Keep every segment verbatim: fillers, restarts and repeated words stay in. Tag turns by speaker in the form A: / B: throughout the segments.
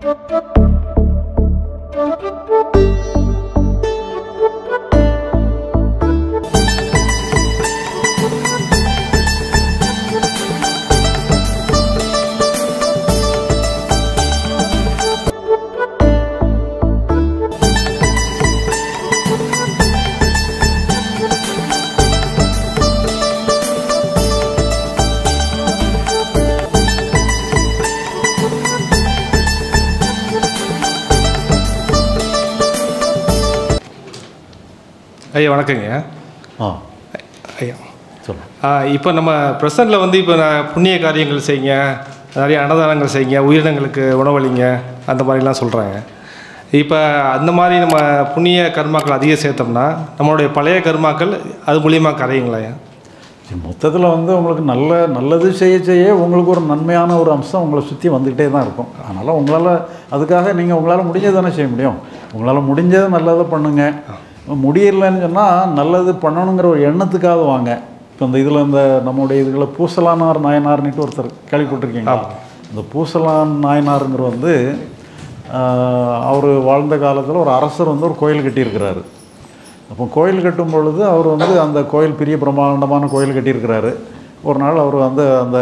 A: ஐயா வணக்கங்க.
B: ஆ
A: ஐயா
B: சொல்லுங்கள்.
A: இப்போ நம்ம ப்ரெசண்டில் வந்து இப்போ நான் புண்ணிய காரியங்கள் செய்யுங்க, நிறைய அன்னதானங்கள் செய்யுங்க, உயிரினங்களுக்கு உணவளிங்க, அந்த மாதிரிலாம் சொல்கிறாங்க. இப்போ அந்த மாதிரி நம்ம புண்ணிய கர்மாக்கள் அதிகம் சேர்த்தோம்னா நம்மளுடைய பழைய கர்மாக்கள் அது மூலியமாக கரையுங்களா?
B: மொத்தத்தில் வந்து உங்களுக்கு நல்ல நல்லது செய்ய செய்ய உங்களுக்கு ஒரு நன்மையான ஒரு அம்சம் உங்களை சுற்றி வந்துக்கிட்டே தான் இருக்கும். அதனால் உங்களால் அதுக்காக நீங்கள் உங்களால் முடிஞ்சது தானே செய்ய முடியும். உங்களால் முடிஞ்சதை நல்லதை பண்ணுங்கள். முடியலைன்னு சொன்னால் நல்லது பண்ணணுங்கிற ஒரு எண்ணத்துக்காக வாங்க. இப்போ இந்த இதில் இந்த நம்முடைய இதுகளை பூசலானார் நாயனார்னுட்டு ஒருத்தர் கேள்விப்பட்டிருக்கீங்க. இந்த பூசலான் நாயனாருங்கிற வந்து அவர் வாழ்ந்த காலத்தில் ஒரு அரசர் வந்து ஒரு கோயில் கட்டியிருக்கிறாரு. அப்போ கோயில் கட்டும் பொழுது அவர் வந்து அந்த கோயில் பெரிய பிரம்மாண்டமான கோயில் கட்டியிருக்கிறாரு. ஒரு நாள் அவர் வந்து அந்த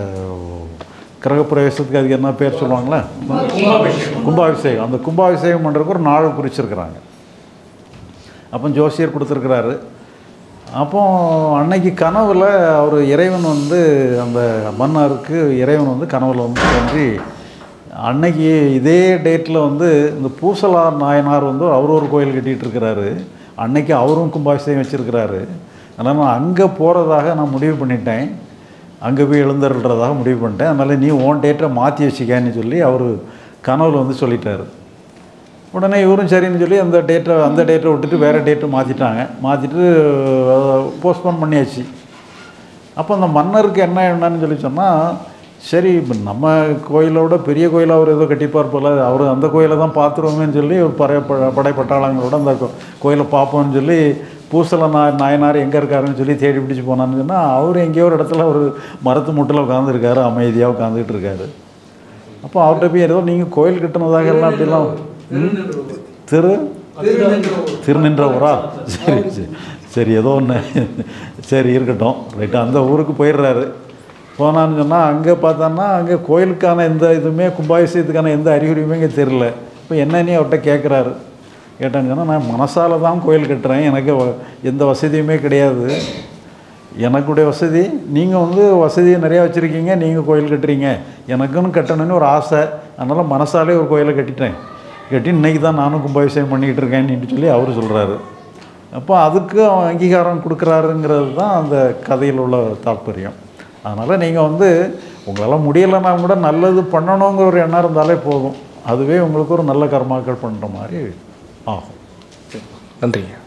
B: கிரகப்பிரவேசத்துக்கு அதுக்கு என்ன பேர் சொல்லுவாங்களே, கும்பாபிஷேகம், அந்த கும்பாபிஷேகம் பண்ணுறதுக்கு ஒரு நாள் குறிச்சிருக்கிறாங்க. அப்போ ஜோசியர் கொடுத்துருக்கிறாரு. அப்போ அன்னைக்கு கனவில் அவர் இறைவன் வந்து அந்த மன்னருக்கு இறைவன் வந்து கனவில் வந்து தோன்றி அன்னைக்கு இதே டேட்டில் வந்து இந்த பூசலார் நாயனார் வந்து அவர் ஒரு கோயில் கட்டிகிட்டு இருக்கிறாரு. அன்னைக்கு அவரும் கும்பாபிஷேகம் வச்சுருக்கிறாரு. அதனால் நான் அங்கே போகிறதாக நான் முடிவு பண்ணிட்டேன், அங்கே போய் எழுந்தருள்றதாக முடிவு பண்ணிட்டேன். அதனால் நீ ஓன் டேட்டை மாற்றி வச்சுக்கன்னு சொல்லி அவர் கனவில் வந்து சொல்லிட்டார். உடனே இவரும் சரின்னு சொல்லி அந்த டேட்டை அந்த டேட்டை விட்டுட்டு வேறு டேட்டை மாற்றிட்டாங்க. மாற்றிட்டு போஸ்ட்போன் பண்ணியாச்சு. அப்போ அந்த மன்னருக்கு என்ன என்னன்னு சொல்லி சொன்னால், சரி இப்போ நம்ம கோயிலோட பெரிய கோயிலை அவர் ஏதோ கட்டிப்பார் போல், அவர் அந்த கோயிலை தான் பார்த்துருவோமேன்னு சொல்லி ஒரு படை படை பட்டாளங்களோட அந்த கோயிலை பார்ப்போம்னு சொல்லி பூசல நாய் நாயனார் எங்கே இருக்காருன்னு சொல்லி தேடி பிடிச்சி போனான்னு சொன்னால் அவர் எங்கேயோ ஒரு இடத்துல ஒரு மரத்து முட்டில் உட்காந்துருக்காரு, அமைதியாக உட்காந்துக்கிட்டு இருக்காரு. அப்போ அவர்கிட்ட போய் ஏதோ நீங்கள் கோயில் கட்டினதாக எல்லாம் அப்படிலாம் திரு திருநின்ற ஊரா, சரி சரி சரி ஏதோ ஒன்று சரி இருக்கட்டும் ரைட்டு. அந்த ஊருக்கு போயிடுறாரு. போனான்னு சொன்னால் அங்கே பார்த்தோன்னா அங்கே கோயிலுக்கான எந்த இதுவுமே கும்பாபிஷேகத்துக்கான எந்த அறிகுறியுமே இங்கே தெரில. இப்போ என்னன்னு அவர்கிட்ட கேட்குறாரு. கேட்டான்னு சொன்னால், நான் மனசால் தான் கோயில் கட்டுறேன், எனக்கு எந்த வசதியுமே கிடையாது, எனக்குடைய வசதி நீங்கள் வந்து வசதியை நிறையா வச்சுருக்கீங்க, நீங்கள் கோயில் கட்டுறீங்க, எனக்குன்னு கட்டணுன்னு ஒரு ஆசை, அதனால் மனசாலே ஒரு கோயிலை கட்டிட்டேன், கட்டி இன்றைக்கி தான் நானும் கும்பாபிஷேகம் பண்ணிக்கிட்டு இருக்கேன்னு சொல்லி அவர் சொல்கிறாரு. அப்போ அதுக்கு அவன் அங்கீகாரம் கொடுக்குறாருங்கிறது தான் அந்த கதையில் உள்ள தாற்பயம். அதனால் நீங்கள் வந்து உங்களால் முடியலைன்னா கூட நல்லது பண்ணணுங்கிற ஒரு எண்ணம் இருந்தாலே போதும், அதுவே உங்களுக்கு ஒரு நல்ல கர்மாக்கள் பண்ணுற மாதிரி ஆகும்.
A: நன்றிங்க.